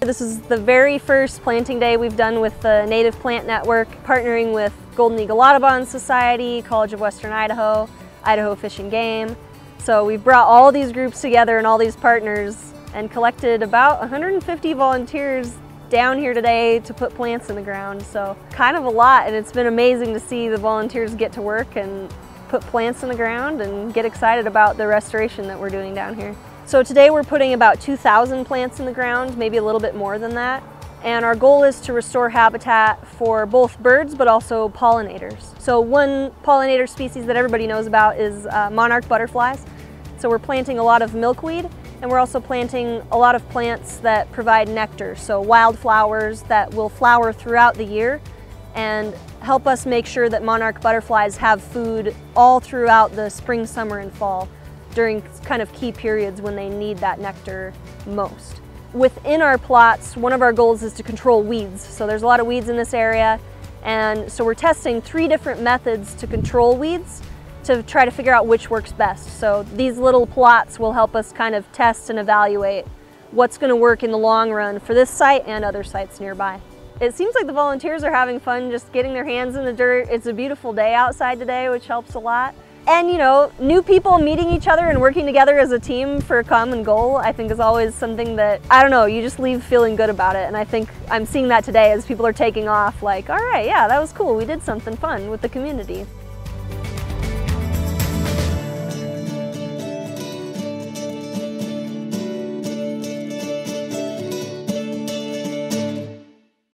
This is the very first planting day we've done with the Native Plant Network, partnering with Golden Eagle Audubon Society, College of Western Idaho, Idaho Fish and Game. So we've brought all these groups together and all these partners and collected about 150 volunteers down here today to put plants in the ground. So kind of a lot, and it's been amazing to see the volunteers get to work and put plants in the ground and get excited about the restoration that we're doing down here. So today we're putting about 2,000 plants in the ground, maybe a little bit more than that. And our goal is to restore habitat for both birds but also pollinators. So one pollinator species that everybody knows about is monarch butterflies. So we're planting a lot of milkweed, and we're also planting a lot of plants that provide nectar, so wildflowers that will flower throughout the year and help us make sure that monarch butterflies have food all throughout the spring, summer, and fall during kind of key periods when they need that nectar most. Within our plots, one of our goals is to control weeds. So there's a lot of weeds in this area, and so we're testing 3 different methods to control weeds to try to figure out which works best. So these little plots will help us kind of test and evaluate what's going to work in the long run for this site and other sites nearby. It seems like the volunteers are having fun just getting their hands in the dirt. It's a beautiful day outside today, which helps a lot. And you know, new people meeting each other and working together as a team for a common goal, I think is always something that, I don't know, you just leave feeling good about it. And I think I'm seeing that today as people are taking off like, all right, yeah, that was cool. We did something fun with the community.